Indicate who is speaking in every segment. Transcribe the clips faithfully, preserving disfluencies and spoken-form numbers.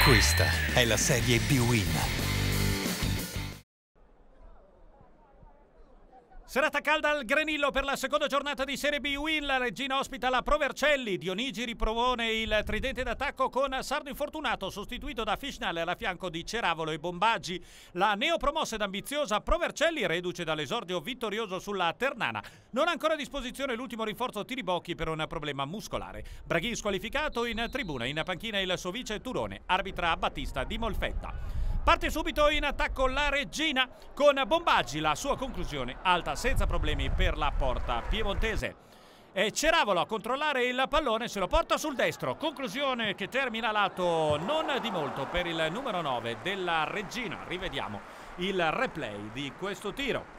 Speaker 1: Questa è la serie B-Win.
Speaker 2: Serata calda al Granillo per la seconda giornata di Serie B-Win. La Regina ospita la Pro Vercelli. Dionigi ripropone il tridente d'attacco con Sardo infortunato, sostituito da Fischnaller a fianco di Ceravolo e Bombaggi. La neopromossa ed ambiziosa Pro Vercelli, reduce dall'esordio vittorioso sulla Ternana. Non ha ancora a disposizione l'ultimo rinforzo Tiribocchi per un problema muscolare. Braghi squalificato, in tribuna, in panchina il suo vice Turone, arbitra Battista di Molfetta. Parte subito in attacco la Regina con Bombaggi, la sua conclusione alta senza problemi per la porta piemontese. E Ceravolo a controllare il pallone, se lo porta sul destro, conclusione che termina lato non di molto per il numero nove della Regina. Rivediamo il replay di questo tiro.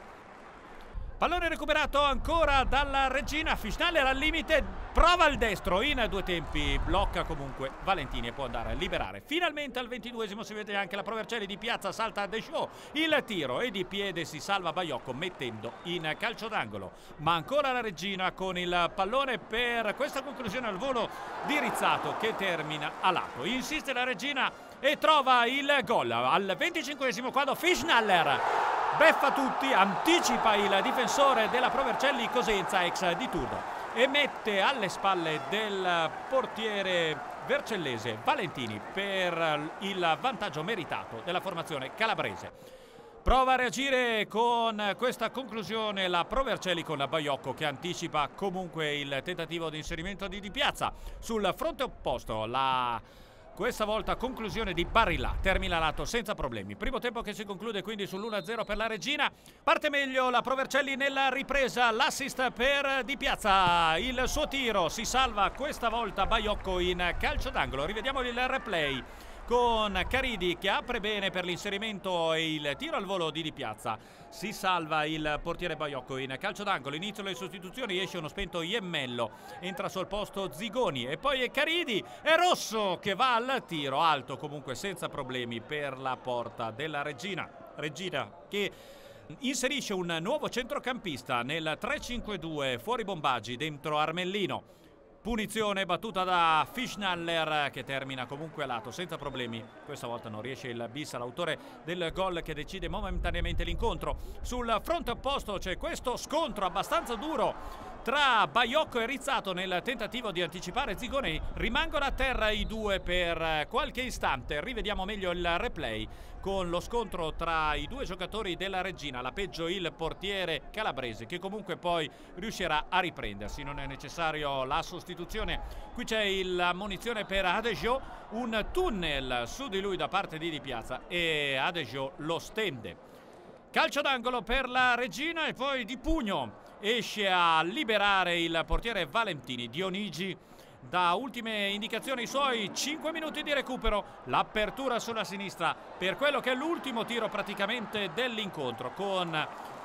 Speaker 2: Pallone recuperato ancora dalla Regina, Fischnaller al limite, prova il destro in due tempi, blocca comunque Valentini e può andare a liberare. Finalmente al ventiduesimo si vede anche la Pro Vercelli di piazza, salta Deschaux, il tiro e di piede si salva Baiocco mettendo in calcio d'angolo. Ma ancora la Regina con il pallone per questa conclusione al volo di Rizzato che termina a lato. Insiste la Regina e trova il gol al venticinquesimo quando Fischnaller beffa tutti, anticipa il difensore della Pro Vercelli Cosenza, ex di Turdo, e mette alle spalle del portiere vercellese Valentini per il vantaggio meritato della formazione calabrese. Prova a reagire con questa conclusione la Pro Vercelli con Baiocco che anticipa comunque il tentativo di inserimento di Di Piazza. Sul fronte opposto la... Questa volta conclusione di Barilla, termina lato senza problemi. Primo tempo che si conclude quindi sull'uno a zero per la Regina. Parte meglio la Pro Vercelli nella ripresa, l'assist per Di Piazza. Il suo tiro si salva questa volta Baiocco in calcio d'angolo. Rivediamo il replay con Caridi che apre bene per l'inserimento e il tiro al volo di Di Piazza. Si salva il portiere Baiocco in calcio d'angolo. Inizio le sostituzioni, esce uno spento Iemmello, entra sul posto Zigoni e poi è Caridi, è Rosso che va al tiro alto comunque senza problemi per la porta della Regina. Regina che inserisce un nuovo centrocampista nel tre cinque due, fuori Bombaggi, dentro Armellino. Punizione battuta da Fischnaller che termina comunque a lato senza problemi. Questa volta non riesce il bis, l'autore del gol che decide momentaneamente l'incontro. Sul fronte opposto c'è questo scontro abbastanza duro tra Baiocco e Rizzato nel tentativo di anticipare Zigoni. Rimangono a terra i due per qualche istante. Rivediamo meglio il replay con lo scontro tra i due giocatori della Regina. La peggio il portiere calabrese che comunque poi riuscirà a riprendersi. Non è necessario la sostituzione. Qui c'è la munizione per Adejo, un tunnel su di lui da parte di Di Piazza e Adejo lo stende. Calcio d'angolo per la Regina e poi di pugno esce a liberare il portiere Valentini. Dionigi da ultime indicazioni i suoi cinque minuti di recupero, l'apertura sulla sinistra per quello che è l'ultimo tiro praticamente dell'incontro con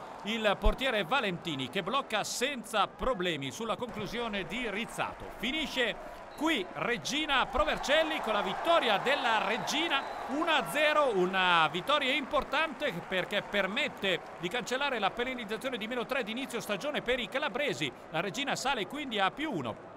Speaker 2: il portiere Valentini che blocca senza problemi sulla conclusione di Rizzato. Finisce qui Regina Pro Vercelli con la vittoria della Regina uno a zero, una vittoria importante perché permette di cancellare la penalizzazione di meno tre di inizio stagione per i calabresi. La Regina sale quindi a più uno.